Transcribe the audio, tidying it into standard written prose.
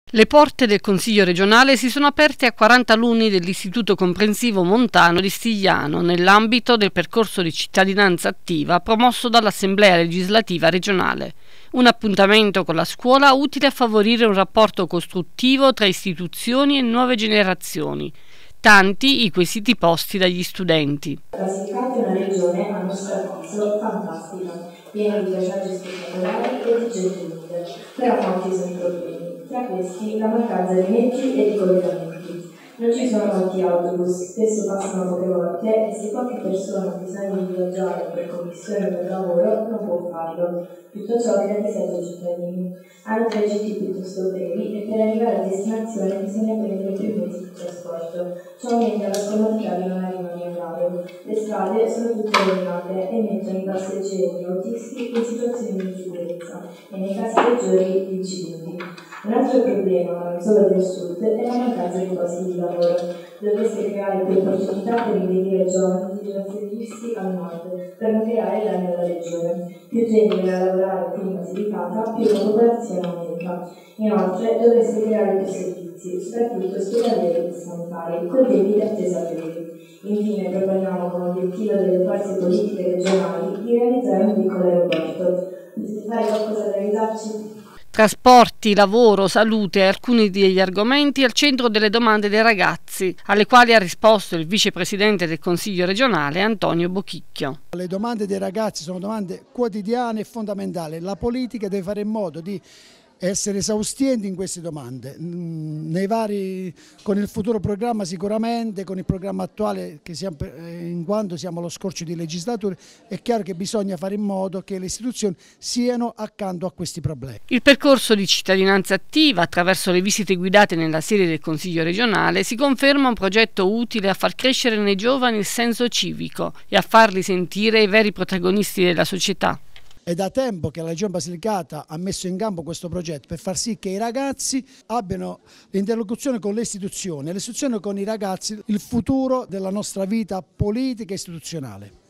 Le porte del Consiglio regionale si sono aperte a 40 alunni dell'Istituto Comprensivo Montano di Stigliano nell'ambito del percorso di cittadinanza attiva promosso dall'Assemblea legislativa regionale. Un appuntamento con la scuola utile a favorire un rapporto costruttivo tra istituzioni e nuove generazioni. Tanti i quesiti posti dagli studenti. La Basilicata è una regione, a nostro avviso, fantastica, piena di paesaggi spettacolari e di gente umile, però molti sono i problemi. Tra questi la mancanza di mezzi e di collegamenti. Non ci sono molti autobus, spesso passano poche volte e se qualche persona ha bisogno di viaggiare per commissione o per lavoro non può farlo. Tutto ciò crea disagio ai cittadini. Hanno traghetti piuttosto brevi e per arrivare a destinazione bisogna prendere più mezzi di trasporto. Ciò aumenta la scomodità di non arrivare in orario. Le strade sono tutte rovinate e mettono i passeggeri e autisti in situazioni di insicurezza e nei casi peggiori di incidenti. Un altro problema, non solo del sud, è la mancanza di posti di lavoro. Dovreste creare più opportunità per impedire ai giovani di trasferirsi al nord, per non creare danni alla regione. Più gente viene a lavorare qui in Basilicata, più la popolazione aumenta. Inoltre dovreste creare più servizi, soprattutto ospedalieri e sanitari, con tempi di attesa brevi. Infine proponiamo come obiettivo delle forze politiche regionali di realizzare un piccolo aeroporto. Potete fare qualcosa da aiutarci? Trasporti, lavoro, salute, alcuni degli argomenti al centro delle domande dei ragazzi, alle quali ha risposto il vicepresidente del Consiglio regionale Antonio Bochicchio. Le domande dei ragazzi sono domande quotidiane e fondamentali. La politica deve fare in modo di essere esaustienti in queste domande, con il futuro programma sicuramente, con il programma attuale che in quanto siamo allo scorcio di legislatura, è chiaro che bisogna fare in modo che le istituzioni siano accanto a questi problemi. Il percorso di cittadinanza attiva attraverso le visite guidate nella sede del Consiglio regionale si conferma un progetto utile a far crescere nei giovani il senso civico e a farli sentire i veri protagonisti della società. È da tempo che la Regione Basilicata ha messo in campo questo progetto per far sì che i ragazzi abbiano l'interlocuzione con le istituzioni con i ragazzi, il futuro della nostra vita politica e istituzionale.